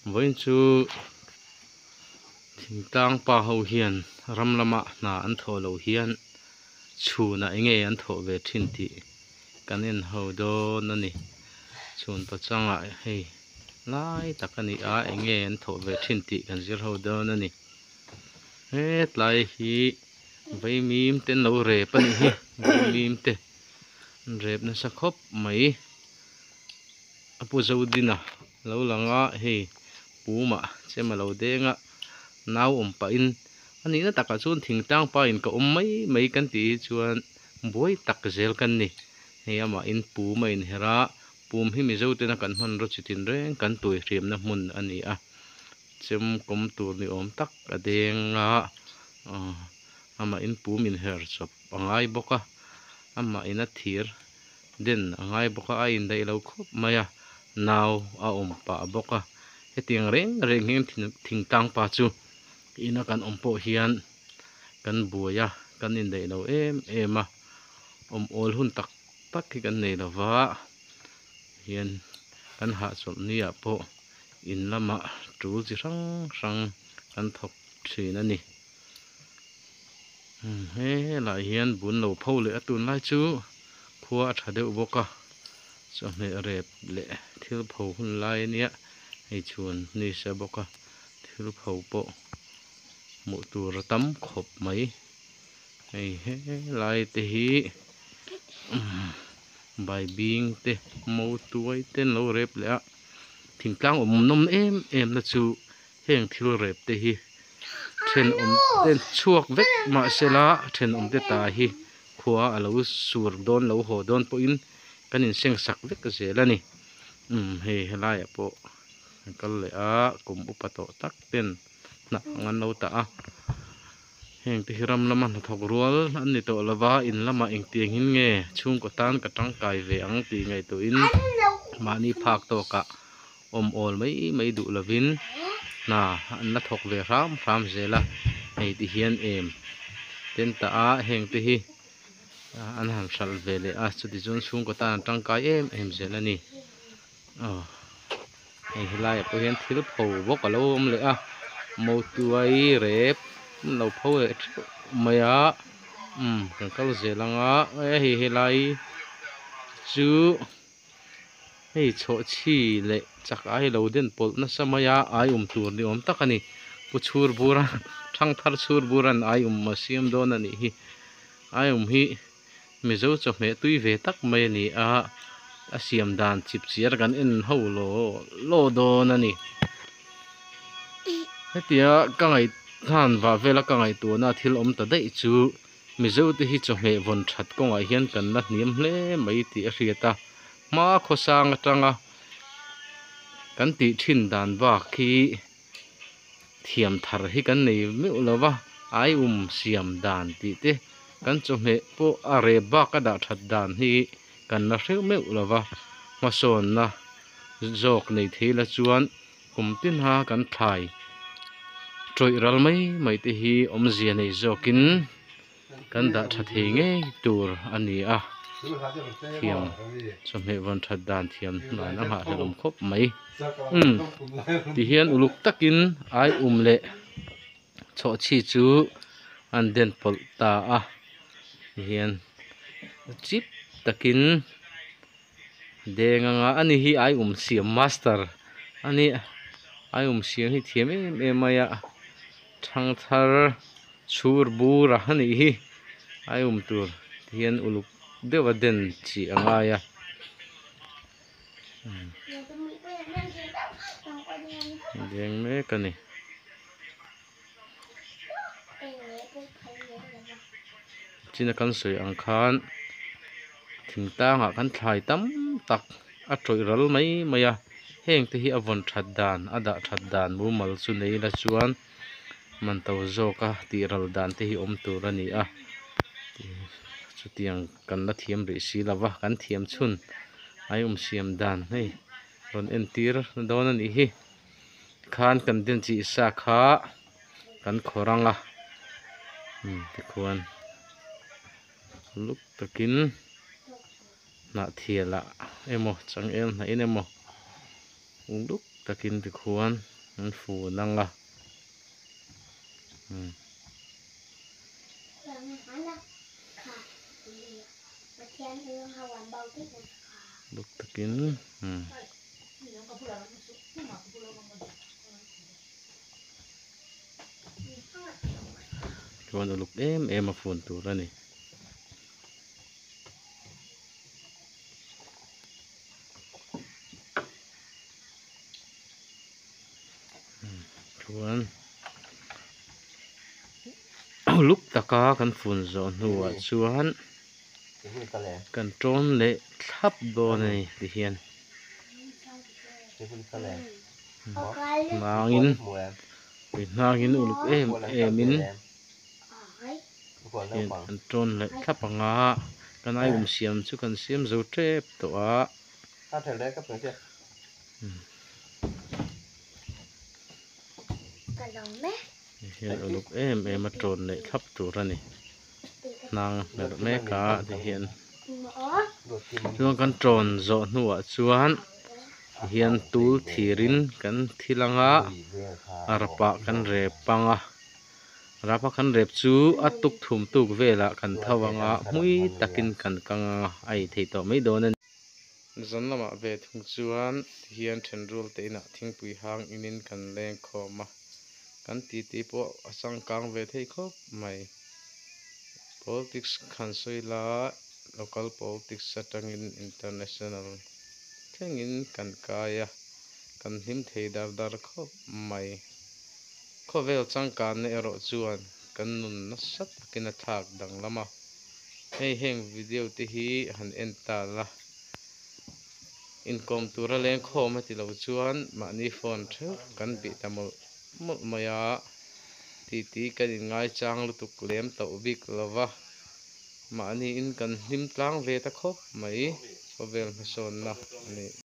với chú thỉnh tang pa hậu hiền ram lama na an thọ lâu hiền chu na nghe an thọ về thiên thị cái nên hậu đó nó nè chun pa chang ai hay lai ta cái này nghe an thọ về thiên thị cái gì hậu đó nó nè hết lại hi với mím tên lâu rệp anh hi với mím tên rệp nó sắc khóc mấy apu dâu đi na lâu lăng á hi bù mà xem mà lâu đen á nào pa in anh ấy nó tắc cả chuan thỉnh tang pa in có mấy cái tí chuan bối tắc zel kan ni hay mà in pu mà in hera pum hi mi zo te na kan man ro chitin reng kan tui riam na mun ani a chem kom tur ni om tak a deng a ama in pu min her chop angai boka ama ina thir den angai boka a in dai lo khop maya naw a pa boka hetiang reng hem thing tang pa chu ina kan ompo hian kan buaya kan in dei lo em a ol hun tak tak ki kan nei lova hian kan ha chom ni a po in lama tu chi rang rang kan thok thin ani he la hian bun lo pho le atun lai chu khua tha deuh boka chome rep le thil pho hun lai nia hei chuan ni sa boka thil pho po mu tur tam khop mai hei he lai te hi bài biếng te màu tuổi tên lâu rep lẽ thỉnh thoảng nom em là chú heng thiêu rep te hi trên tên chuộc vết mà sẽ lá trên te ta hi khua à lâu sur don lâu hồ don po in cái in sen sắc vết cái gì là nè he lai à po cái lẽ cũng upato tắc tên nặng ngan lâu ta heng ti hiram lama na thok rual an ni to lova in lama eng tiang hin nge chung ko tan ka tang kai ve ang ti ngai to in mani phak to ka ol mai du lovin na an na thok ve ram zela ei ti hian em ten ta a heng ti hi an ham sal ve le a chu ti chun chung ko tan tang kai em zela ni ei hilai po hian thil pho bok alo om le a mo tuai rep lâu phô mày á cái câu gì lăng á hi lai chú hey chỗ chi lệ chắc ai lâu đến pol na samaya ai tur ni tắc anh pu chur buran thang thar chur buran ai mà xiêm đó nè hi ai hi mi zo cho mẹ tui về tắc mày nè xiêm đàn chip chiar gan in hậu lo đó nè hết tiệt cái ngày than và về là cái ngày tuổi na thil ta đấy chú mi zo te hi cho me von that ko ngai hian kan na niam hle mai ti a riata ma kho sang atanga kan ti thin dan ba khi thiam thar hi kan nei mi ulova ai siam dan ti te kan cho me po are ba ka da that dan hi kan na hreu me ulova ma son na jok nei thela chuan kum tin ha kan thai trôi ral mấy te hi zia nei zokin kan da that he nge tur ani a thiam chome van that dan thiam na na ha helom khop mai ti hian uluk takin ai le cho chi chu an den pol ta a hian chip takin denga ani hi ai siam master ani ai siam hi thiam em maya thang thar chur bura hani hi ai tur hian uluk dewa den chi angaya deng me kani china kan soi ang khan thing tanga kan thlai tam tak a troi ral mai maya heng te hi avon that dan ada that dan mu mal chu nei la chuan man to zoka ti ral dan te hi tur ani a chu tiang kan la thiam ri si lawa kan thiam chun ai siam dan hei ron en tir don ani hi khan kan den chi sa kha kan khoranga ti khuan luk takin na thiala emo chang el na in emo ung luk takin ti khuan an fu nanga luk takin chuan uluk em a fun tur ani chuan uluk taka kan fun zawh hnuah chuan kan tawn leh thlap dawn ani ti hian hnangin uluk em in hian kan tawn leh thlap anga kan ai siam chu kan siam zo tep tawh a hian uluk em a tawn leh thlap tur ani nang ber mek a ti hian chuan kan tawn zawh hnuah chuan hian tul thirin kan thil anga a rapah kan rep panga rapa kan rep chu a tuk thum tuk vela kan tho anga hmui takin kan kang anga ai thei tawh mai dawn ani zon lamah ve thung chuan hian thenrul te inah thingpui hang inin kan leng khawm a kan ti pawh a changkang ve thei khawp mai politics khan sawi local politics atangin international thlengin kan kaia kan hlim thei dar khawp mai khawvel changkan na erawh chuan kan nun nasa takin a thlak dang lama heng video te hi han en tala income tura leng khawm a ti lo chuan mahni phone theuh kan bih tamul maya ti kan in ngai chang lutuk lem tauh bik lova mahni in kan hlim tlang ve ta khawp mai khawvel hmasawn na ani